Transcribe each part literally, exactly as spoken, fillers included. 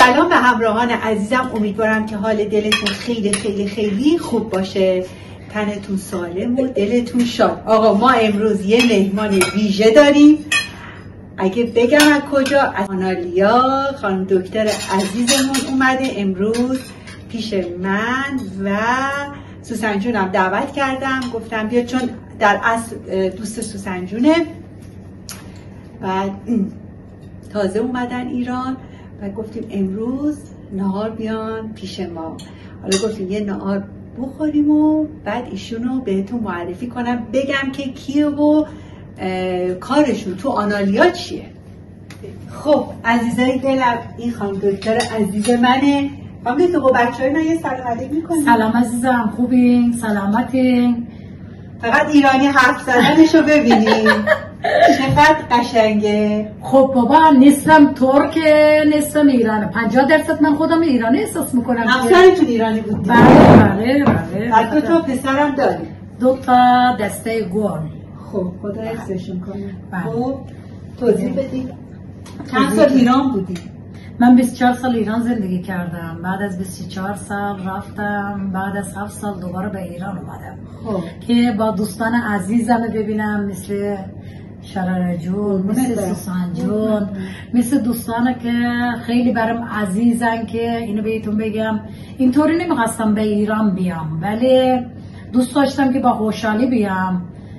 سلام به همراهان عزیزم، امیدوارم که حال دلتون خیلی خیلی خیلی خوب باشه، تنتون سالم و دلتون شاد. آقا ما امروز یه مهمان ویژه داریم. اگه بگم از کجا، از آنالیا، خانم دکتر عزیزمون اومده امروز پیش من و سوسن جونم دعوت کردم، گفتم بیا چون در اصل دوست سوسن جونه و تازه اومدن ایران و گفتیم امروز نهار بیان پیش ما. حالا گفتیم یه نهار بخوریم و بعد ایشونو بهتون معرفی کنم، بگم که کیه و کارشون تو آنالیا چیه. خب عزیزای دلم، این خانم دکتر عزیز منه. خانم دکتر با بچه‌های من یه سلام علیک می‌کنید. سلام عزیزم، خوبین؟ سلامتین؟ فقط ایرانی حرف زدنشو ببینید چقدر قشنگه. خب بابا نصفم ترک نصفم ایرانه، پنجاه درصد من خودم ایرانی احساس میکنم. همسرتون ایرانی بود؟ بله بله بله. بعد دو تا پسرم داری؟ دو تا دسته گل. خب خدا حفظشون کنه. بله. خب توضیح بدید چند سال ایران بودی؟ من بیست و چهار سال ایران زندگی کردم، بعد از بیست و چهار سال رفتم، بعد از هفت سال دوباره به ایران اومدم. خب که با دوستان عزیزم ببینم، مثل شراره جون، مثل سوسن جون، مثل دوستان که خیلی برام عزیزن. که اینو بهتون بگم اینطوری نمیخواستم به ایران بیام، ولی دوست داشتم که با خوشحالی بیام،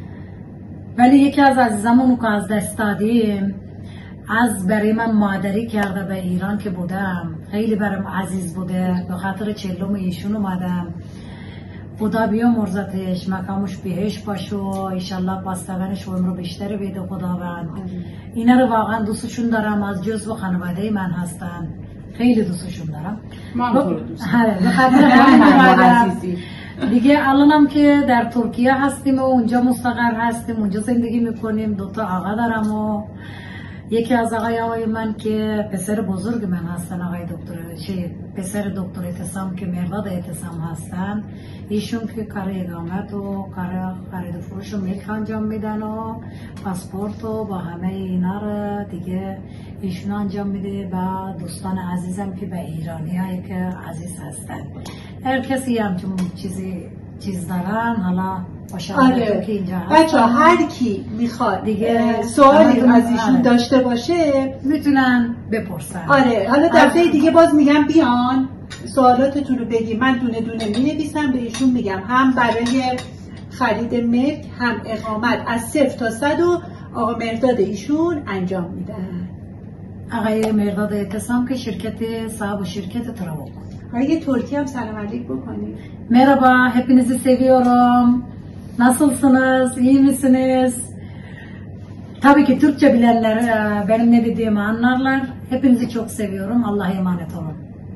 ولی یکی از عزیزمون که از دست دادیم از برای من مادری کرده به ایران که بودم، خیلی برام عزیز بوده. به خاطر چلوم ایشون اومدم. خدا بیامرزتش، مقامش بهش باشه و ایشالله پاسدارنش و عمر بیشتر بیده خداوند. اینا رو واقعا دوستشون دارم، از جزو خانواده من هستن، خیلی دوستشون دارم. من تو رو دوست دارم. به خاطر همین دیگه الانم که در ترکیه هستیم و اونجا مستقر هستیم، اونجا زندگی میکنیم. دوتا آقا دارم و یکی از آقای آقای من که پسر بزرگ من هستن، آقای دکتر چه پسر دکتر اعتصام که مرداد اعتصام هستن، ایشون که کار اقامت و کار خرید و فروش و ملک انجام میدن و پاسپورت و با همه اینا رو دیگه ایشون انجام میده. و دوستان عزیزم که به ایرانی هایی که عزیز هستن، هر کسی همچون چیزی چیز دارن. حالا آره بچه ها هر کی میخواد دیگه سوالی از ایشون داشته باشه میتونن بپرسن. آره حالا دفعه دیگه باز میگم بیان سوالاتتون رو بگی، من دونه دونه مینویسم به ایشون میگم، هم برای خرید ملک هم اقامت از صفر تا صد و آقا مرداد ایشون انجام میدن. آقای مرداد اعتصام که şirketi sahibi şirketi Travok. آقای ترکی هم سلام علیک بکنید. Merhaba, hepinizi seviyorum. Nasılsınız? İyi misiniz? Tabii ki Türkçe bilenler benim ne dediğimi anlarlar. Hepinizi çok seviyorum. Allah'a emanet olun.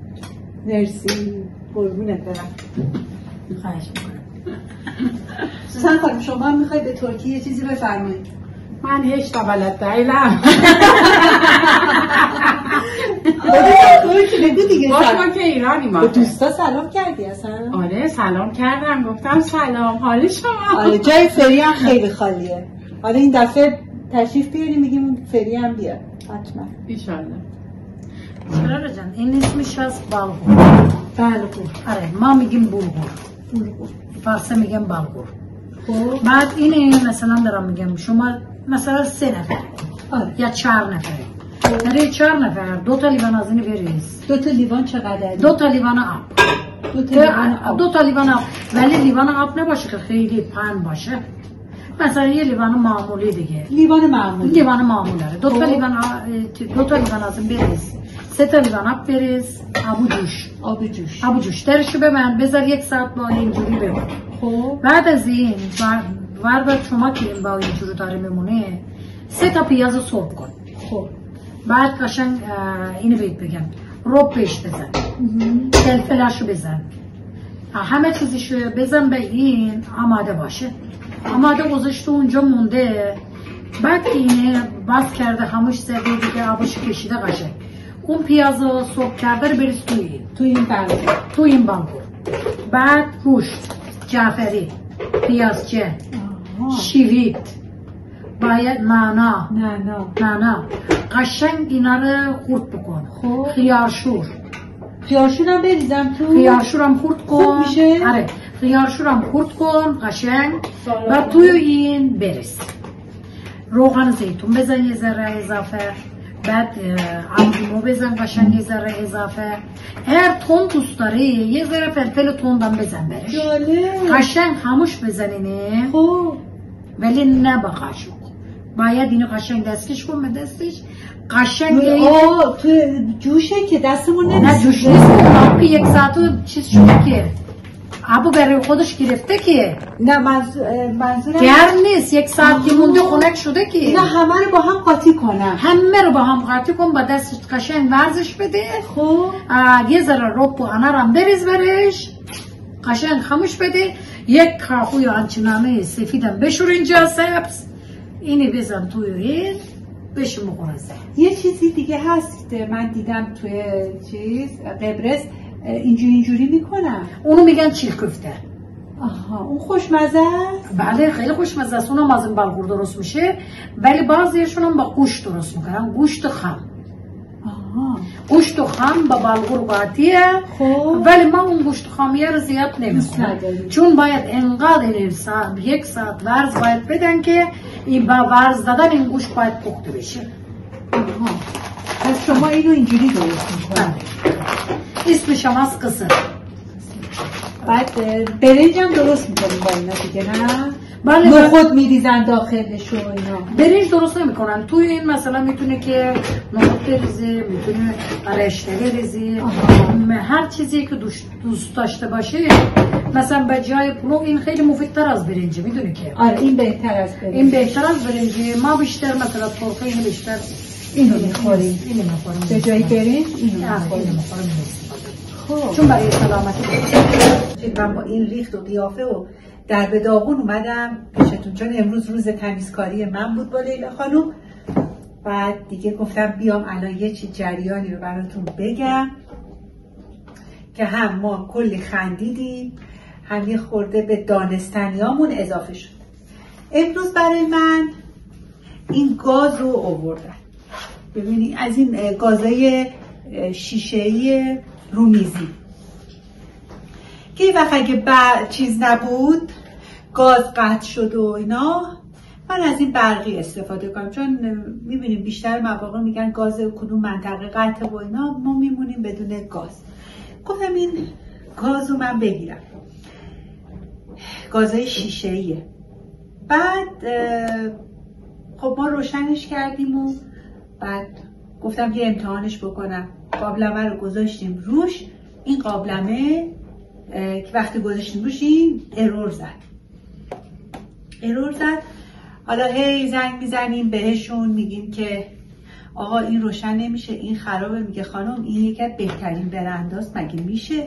مرسی. قربونت برم. خواهش میکنم. سوسن خانم شما هم میخواید به ترکیه یه چیزی بفرمایید؟ من هیچ تا بلد دایلم. بگو دیگه. باش ما که ایرانی ما. به دوستا سلام کردی اصلا؟ آره سلام کردم، گفتم سلام، حال شما؟ آره جای فری هم خیلی خالیه. آره این دفعه تشریف بیاریم میگیم فری هم بیار حتما ایشالله. شراره جان این اسمش از بالغور. بالغور. آره ما میگیم بلغور. بلغور. فارسی میگیم بالغور. خب بعد اینه مثلا دارم میگم شما مثلا سه نفر آره. یا چهار نفر، برای چهار نفر دو تا لیوان از اینو بریز. دو تا لیوان چقدر؟ دو تا لیوان آب. دو تا لیوان آب. دو تا لیوان آب، ولی لیوان آب نباشه که خیلی پهن باشه. مثلا یه لیوان معمولی دیگه. لیوان معمولی. لیوان معمولی داره. دو تا لیوان دو تا لیوان از این بریز. سه تا لیوان آب بریز. آب جوش. آب جوش. آب جوش. درشو ببند، بذار یک ساعت با اینجوری بمونه. خب بعد از این ورد شما که این با اینجوری داره میمونه، سه تا پیاز رو سرخ کن. خب بعد قشنگ اینو بهت بگم، رب پیش بزن، فلفلاشو بزن، همه چیزشو بزن به این آماده باشه. آماده گذاشته اونجا مونده. بعد که اینه باز کرده خاموش زده دیگه، آبشو کشیده قشنگ، اون پیاز رو سرخ کرده رو بریز توی تو این بالغور. تو این بالغور. بعد روش جعفری، پیازچه، شیویت، باید نانا نه نه نانا قشنگ اینا رو خورد بکن. خب خیارشور خیارشورم بریزم تو؟ خیارشورم خورد کن. خوب میشه؟ آره خیارشورم خورد کن قشنگ و توی این بریز. روغن زیتون بزن یه ذره اضافه، بعد عمدیمو بزن قشنگ یه ذره اضافه. هر تون دوست داری یه ذره فلفل تندم بزن برش. جالب. قشنگ خاموش بزنینه. خب ولی نه با قاشق، باید اینو قشنگ دستکش کن به دستش قشنگ. آه تو جوشه که دستمون نه نمیشه. جوش نیست که یک ساعت و چیز شده که ابو برای خودش گرفته که نه منظور منظورم گرم نیست، یک ساعت که مونده خنک شده که نه همه رو با هم قاطی کنم. همه رو با هم قاطی کن، با دستت قشنگ ورزش بده. خب یه ذره رب و انار هم بریز برش قشنگ خاموش بده. یک کاخوی آنچنانه سفیدم بشور اینجا سبز، اینی بزن توی این بشه مخورزه. یه چیزی دیگه هست من دیدم توی چیز قبرس اینجوری اینجوری میکنم، اونو میگن چیل کفته. آها اون خوشمزه است؟ بله خیلی خوشمزه است. اونم از این بلغور درست میشه، ولی بعضیشون هم با گوشت درست میکنن، گوشت خام. آها گوشت خام با بلغور قاطیه. خب ولی ما اون گوشت خامیه رو زیاد نمیکنم، چون باید انقدر این ساعت یک ساعت ورز باید بدن که این با ورز دادن این گوشت باید پخته بشه. آها پس شما اینو اینجوری درست میکنید؟ اسمش هم از قصر. بعد برنجم درست میکنیم با اینا دیگه نه؟ بله نخود میریزن داخلش و اینا. برنج درست نمیکنن توی این مثلا میتونه که نخود بریزه، میتونه رشته بریزه، هر چیزی که دوست داشته باشه. مثلا به جای پلو این خیلی مفیدتر از برنجه، میدونی که آره این بهتر از برنج. این بهتر از برنجه. ما بیشتر مثلا ترکه اینو بیشتر اینو میخوریم، اینو میخوریم به جای برنج اینو میخوریم. خب چون برای سلامتی من با این ریخت و قیافه و در به داغون اومدم پیشتون، چون امروز روز تمیزکاری من بود با لیلا خانم. بعد دیگه گفتم بیام الان یه چی جریانی رو براتون بگم که هم ما کلی خندیدیم، هم یه خورده به دانستنیامون اضافه شد. امروز برای من این گاز رو آوردن. ببینید از این گازای شیشه‌ای رومیزی که یه وقت اگه بعد چیز نبود، گاز قطع شد و اینا، من از این برقی استفاده کنم، چون میبینیم بیشتر مواقع میگن گاز کدوم منطقه قطع و اینا، ما میمونیم بدون گاز. گفتم این گاز رو من بگیرم، گازای شیشه‌ایه. بعد خب ما روشنش کردیم و بعد گفتم یه امتحانش بکنم. قابلمه رو گذاشتیم روش، این قابلمه که وقتی گذاشتیم روش این ارور زد ارور زد حالا هی زنگ میزنیم بهشون میگیم که آقا این روشن نمیشه، این خرابه. میگه خانم این یکی از بهترین برنداست، مگه میشه؟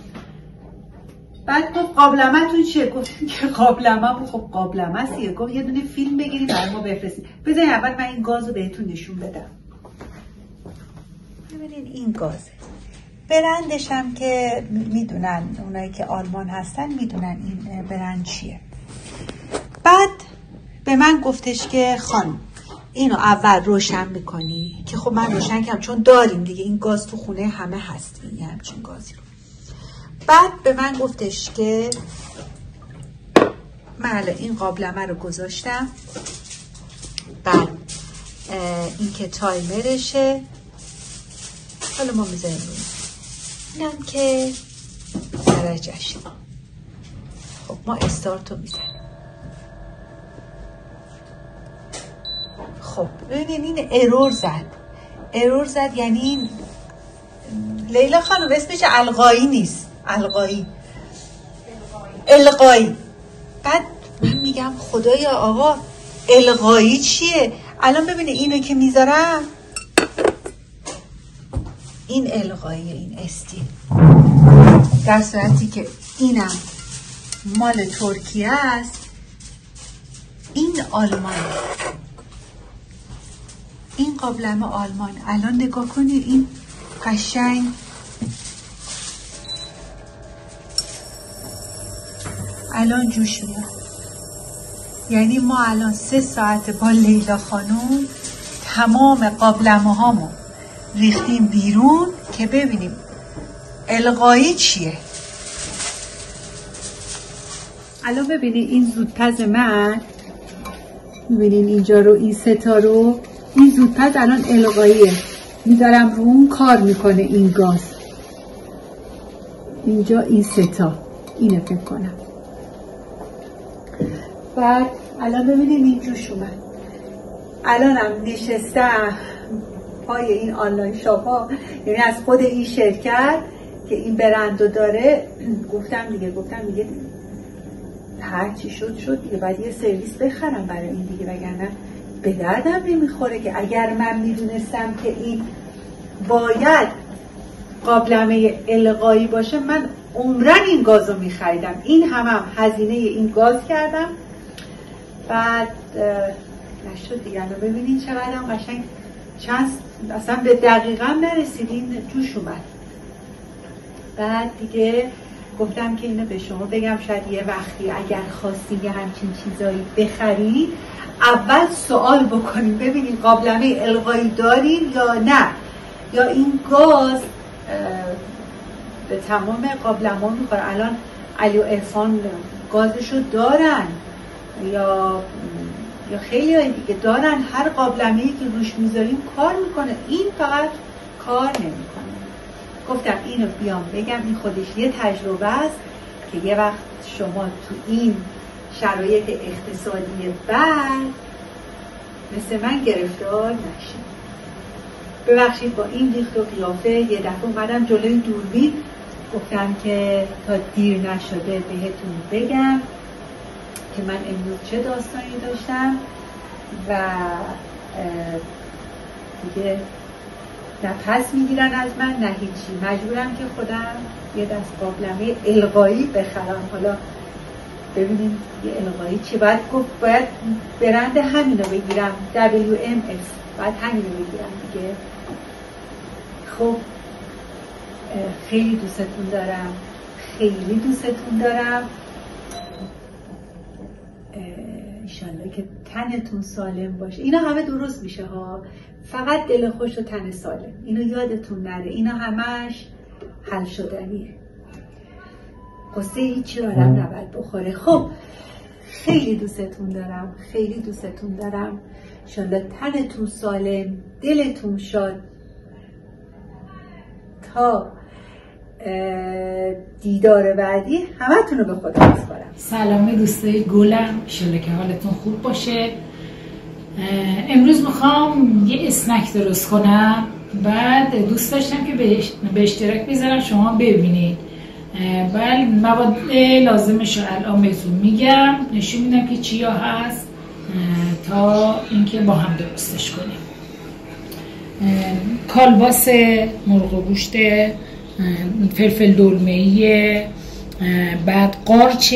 بعد گفت قابلمه تون چیه؟ گفتیم که قابلمه بود. خب قابلمه سیه. گفت یه دونه فیلم بگیریم برای ما بفرستیم. بذارین اول من این گاز رو بهتون نشون بدم. ببینین این گازه، برندش هم که میدونن اونایی که آلمان هستن میدونن این برند چیه. بعد به من گفتش که خانم اینو اول روشن میکنی، که خب من روشن کردم چون داریم دیگه، این گاز تو خونه همه هست، این همچین گازی رو. بعد به من گفتش که من این قابلمه رو گذاشتم، بعد این که تایمرشه، حالا ما میذاریم روی اینم که درجهش. خب ما استارتو میزنیم. خب ببینین این ارور زد ارور زد یعنی این لیلا خانم اسمش القایی نیست، القایی القایی. بعد من میگم خدایا آقا القایی چیه؟ الان ببینه اینو که میذارم، این القایی، این استی، در صورتی که اینم مال ترکیه است، این آلمان، این قابلمه آلمان. الان نگاه کنید این قشنگ الان جوش میاد. یعنی ما الان سه ساعت با لیلا خانم تمام قابلمه هامو ریختیم بیرون که ببینیم القایی چیه. الان ببینید این زودپز من، ببینین اینجا رو، این ستا رو، این زودپز الان القاییه، میدارم رو اون کار میکنه این گاز. اینجا این ستا اینه فکر کنم. بعد الان ببینین این جوش اومد. الانم نشستم پای این آنلاین شاپ ها، یعنی از خود این شرکت که این برندو داره گفتم دیگه گفتم دیگه هر چی شد شد دیگه، باید یه سرویس بخرم برای این دیگه، وگرنه به دردم نمیخوره. که اگر من میدونستم که این باید قابلمه القایی باشه، من عمرن این گازو میخریدم. این هم هم هزینه این گاز کردم، بعد نشد دیگه. الان ببینید چقدر هم قشنگ چند اصلا به دقیقا نرسیدین جوش اومد. بعد دیگه گفتم که اینو به شما بگم، شاید یه وقتی اگر خواستین یه همچین چیزایی بخرید اول سوال بکنیم ببینید قابلمه القایی دارین یا نه، یا این گاز به تمام قابلمه میخوره. الان علی و عرفان گازشو دارن یا یا خیلی های دیگه دارن، هر قابلمه‌ای که روش میذاریم کار میکنه، این فقط کار نمیکنه. گفتم اینو بیام بگم، این خودش یه تجربه است که یه وقت شما تو این شرایط اقتصادی بعد مثل من گرفتار نشید. ببخشید با این ریخت و قیافه یه دفعه اومدم جلوی دوربین، گفتم که تا دیر نشده بهتون بگم که من امروز چه داستانی داشتم و دیگه نه پس میگیرن از من نه هیچی، مجبورم که خودم یه دست قابلمه القایی بخرم. حالا ببینیم یه القایی چی باید گفت، باید برند همینو بگیرم، دبلیو ام اس، باید همینو بگیرم دیگه. خب خیلی دوستتون دارم، خیلی دوستتون دارم. انشالله که تنتون سالم باشه. اینا همه درست میشه ها، فقط دل خوش و تن سالم، اینو یادتون نره. اینا همش حل شدنیه، قصه هیچی آدم نباید بخوره. خب خیلی دوستتون دارم، خیلی دوستتون دارم. انشالله تنتون سالم، دلتون شاد. تا دیدار بعدی همتون رو به خدا میسپارم. سلام دوستای گلم، انشالله که حالتون خوب باشه. امروز میخوام یه اسنک درست کنم، بعد دوست داشتم که به اشتراک بذارم شما ببینید. بله مواد لازمش رو الان بهتون میگم، نشون میدم که چیا هست تا اینکه با هم درستش کنیم. کالباس مرغ و گوشت، فلفل دلمه‌ای، بعد قارچ،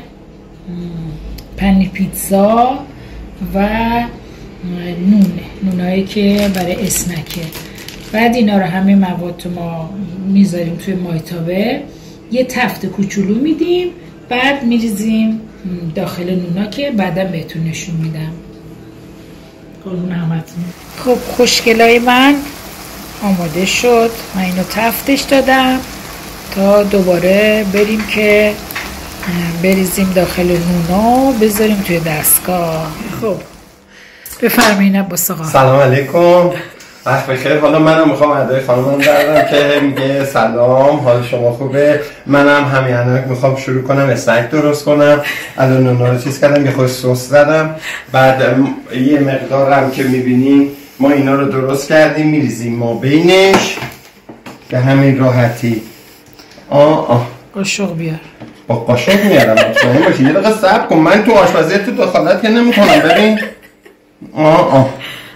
پنیر پیتزا و نونه، نونایی که برای اسنکه. بعد اینا رو همه مواد ما میذاریم توی مایتابه، یه تفت کوچولو میدیم، بعد میریزیم داخل نونا که بعدا بهتون نشون میدم. قربون همتون. خب خوشگلای من آماده شد، من اینو تفتش دادم تا دوباره بریم که بریزیم داخل نونا، بذاریم توی دستگاه. خب بفرمایید عباس آقا. سلام علیکم، وقت بخیر. حالا منم میخوام ادای خانمم دردم که میگه سلام، حال شما خوبه؟ منم همین الان میخوام شروع کنم اسنک درست کنم. الان نونا رو چیز کردم، یه خود سس زدم، بعد یه مقدارم که میبینیم ما اینا رو درست کردیم میریزیم ما بینش به همین راحتی. آه آه قاشق بیار. با قاشق میارم، مطمئن باشی. یه دقیقه صبر کن، من تو آشپزی تو دخالت که نمیکنم. ببین آه آه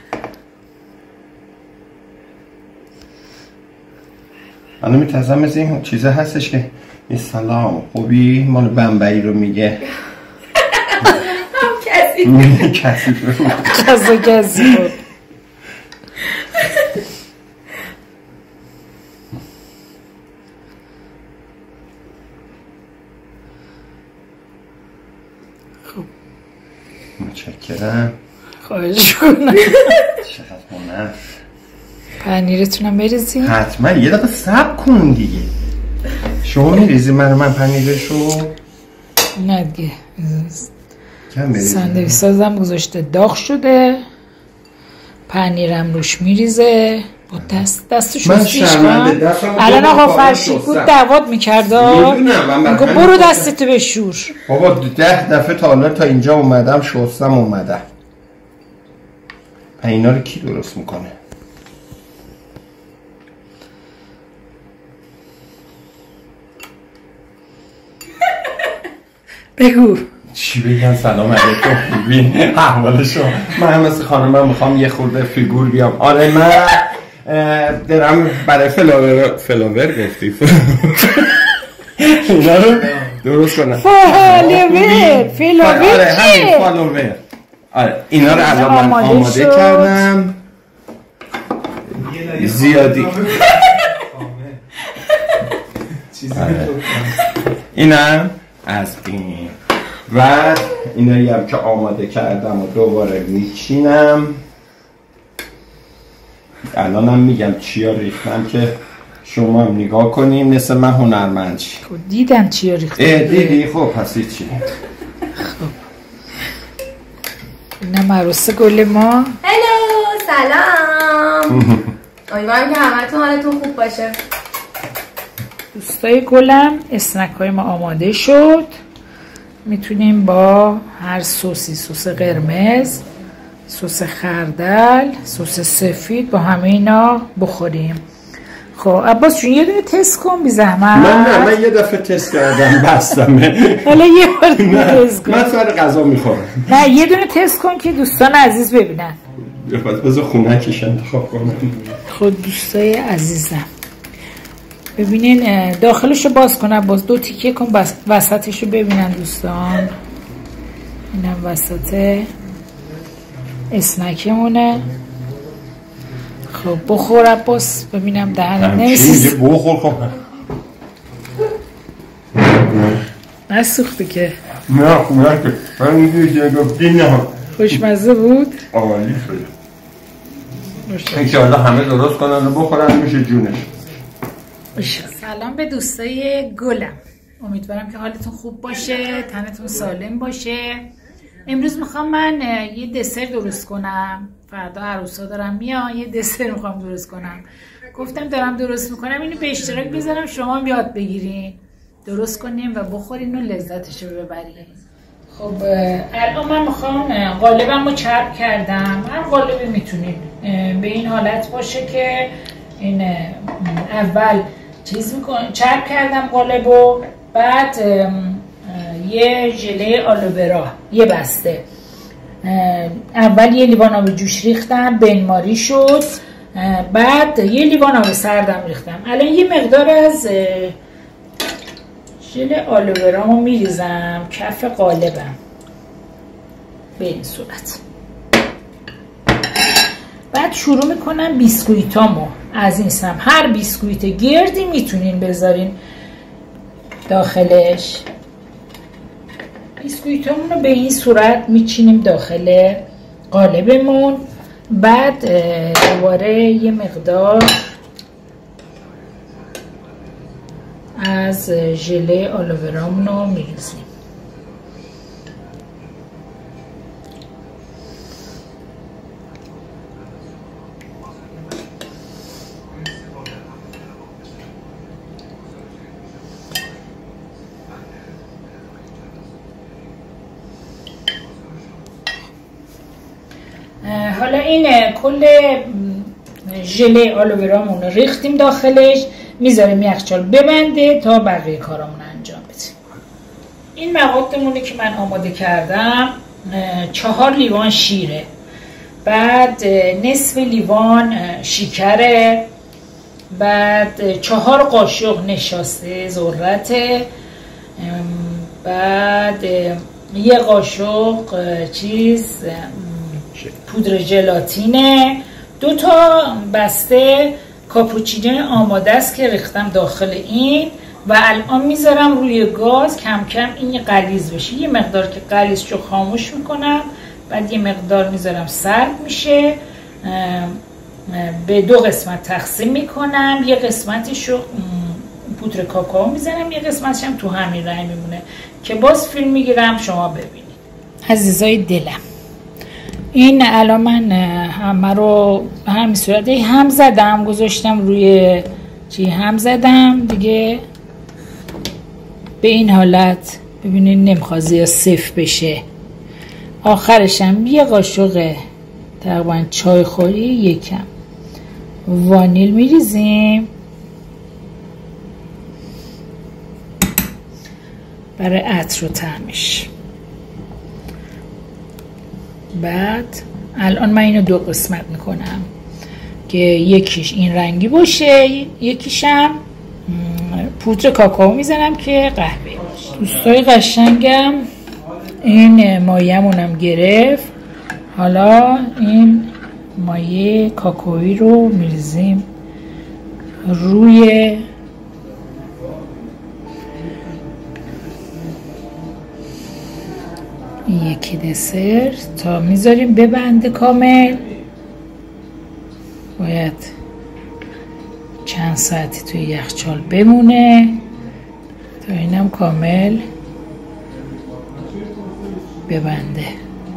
الان میتازم از این چیزه هستش که یه سلام خوبی مال بمبئی رو میگه. هم کسی کسی رو غذا کسی بود. متشکرم. خواهش کنم. چقدر هنر. پنیرتونم بریزی؟ حتما یه دقیقه صبر کن دیگه. شما میریزی من من پنیرشو؟ نه دیگه کم بریزی. ساندویچ سازم گذاشته داغ شده، پنیرم روش میریزه با دست دستش من شستیش شرمنده کن. دستم الان آقا کارش فرشی بود شستم. دعوت میکرده میدونم من میگه برای برو همین دستتو بشور. بابا ده دفعه تا حالا تا اینجا اومدم شستم اومدم. اینا رو کی درست میکنه؟ بگو چی بگم؟ سلام علیکم. خوبی؟ احوالشو؟ من مثل خانمم میخوام یه خورده فیگور بیام. آره من اه، درم برای فلاور فلاور گفتی اینا رو درست کنم. فالوور فلاور آره همین چیه؟ فالوور. آره اینا رو الان من آماده آماده شد. کردم. زیادی آره. اینم از این و اینایی هم که آماده کردم و دوباره میچینم. الانم میگم چیا ریختم که شما هم نگاه کنیم مثل من هنرمند چی. خب دیدم چیا ریخته. اه دیدی؟ خب پس چی؟ اینم عروس گل ما. هلو سلام. امیدوارم که همتون حالتون خوب باشه. دوستای گلم اسنک های ما آماده شد. میتونیم با هر سوسی، سس قرمز، سس خردل، سس سفید با همه اینا بخوریم. خب عباس جون یه دونه تست کن بی زحمت. من نه من یه دفعه تست کردم بستمه. حالا یه بار دیگه تست کن. من سر غذا میخورم. نه یه دونه تست کن که دوستان عزیز ببینن. بس بذار خونکش انتخاب کنم. خود دوستای عزیزم ببینین داخلش رو باز کنم، باز دو تیکه کن بس وسطش رو ببینن دوستان. اینم وسط اسنکمونه. خب بخور عباس ببینم دهنت نمیسوزه. بخور خب نسوخته که. نه خوب نه که من اینجا گفتی نه. خوشمزه بود. عالی شده. انشاءالله همه درست کنن و بخورن میشه جونش. سلام به دوستای گلم، امیدوارم که حالتون خوب باشه، تنتون سالم باشه. امروز میخوام من یه دسر درست کنم. فردا عروسا دارم میان، یه دسر میخوام درست کنم. گفتم دارم درست میکنم اینو به اشتراک بذارم شما هم یاد بگیرین، درست کنیم و بخورین و لذتش رو ببرین. خب الان من میخوام قالبم رو چرب کردم. هر قالبی میتونید به این حالت باشه که این اول چیز میکنم چرب کردم قالب و بعد یه ژله آلوورا یه بسته. اول یه لیوان آب جوش ریختم بنماری شد، بعد یه لیوان آب سردم ریختم. الان یه مقدار از ژله آلوورامو میریزم کف قالبم به این صورت. بعد شروع میکنم بیسکویتامو از این سم. هر بیسکویت گردی میتونین بذارین داخلش. بیسکویتامون رو به این صورت میچینیم داخل قالبمون. بعد دوباره یه مقدار از ژله آلوورامون رو میریزیم. حالا این کل ژله آلوورامون رو ریختیم داخلش، میذاریم یخچال ببنده تا بقیه کارامون انجام بدیم. این موادمونه که من آماده کردم. چهار لیوان شیره، بعد نصف لیوان شکره، بعد چهار قاشق نشاسته ذرته، بعد یه قاشق چیز پودر ژلاتینه، دو تا بسته کاپوچینو آماده است که ریختم داخل این و الان میذارم روی گاز کم کم این غلیظ بشه. یه مقدار که غلیظ شو خاموش میکنم، بعد یه مقدار میذارم سرد میشه، به دو قسمت تقسیم میکنم. یه قسمتشو پودر کاکائو میزنم، یه قسمتش هم تو همین رنگ میمونه که باز فیلم میگیرم شما ببینید. عزیزای دلم، این الان من همه رو به همین صورت هم زدم، گذاشتم روی چی هم زدم دیگه. به این حالت ببینید نمیخواد زیاد سفت بشه. آخرشم یه قاشق تقریبا چای خوری یکم وانیل میریزیم برای عطر و طعمش. بعد الان من اینو دو قسمت میکنم که یکیش این رنگی باشه، یکیشم پودر کاکائو میزنم که قهوه باشه. دوستای قشنگم، این مایه‌مونم گرفت. حالا این مایه کاکائویی رو میریزیم روی یکی دسر تا میذاریم ببنده کامل. باید چند ساعتی توی یخچال بمونه تا اینم کامل ببنده.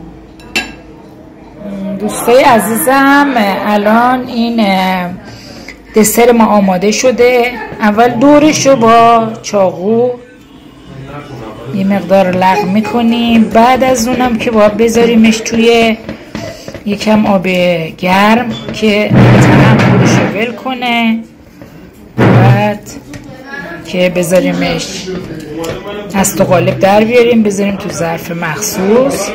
دوستای عزیزم، الان این دسر ما آماده شده. اول دورش رو با چاقو یه مقدار لغم میکنیم. بعد از اونم که باید بذاریمش توی یکم آب گرم که طعم خودش رو ول کنه. بعد که بذاریمش از تو قالب در بیاریم، بذاریم تو ظرف مخصوص.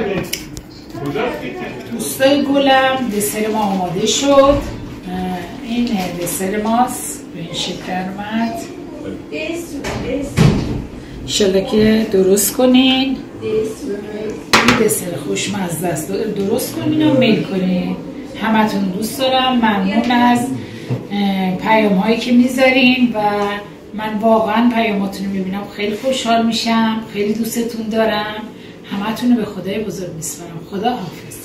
دوستای گلم، دسر ما آماده شد. این دسر ماست به این شکل اومد. انشالله که درست کنین. این دسر خوشمزه است، درست کنین و میل کنین. همتون دوست دارم. ممنون از پیام هایی که میذارین و من واقعا پیاماتون رو میبینم خیلی خوشحال میشم. خیلی دوستتون دارم. همتون رو به خدای بزرگ میسپارم. خدا حافظ.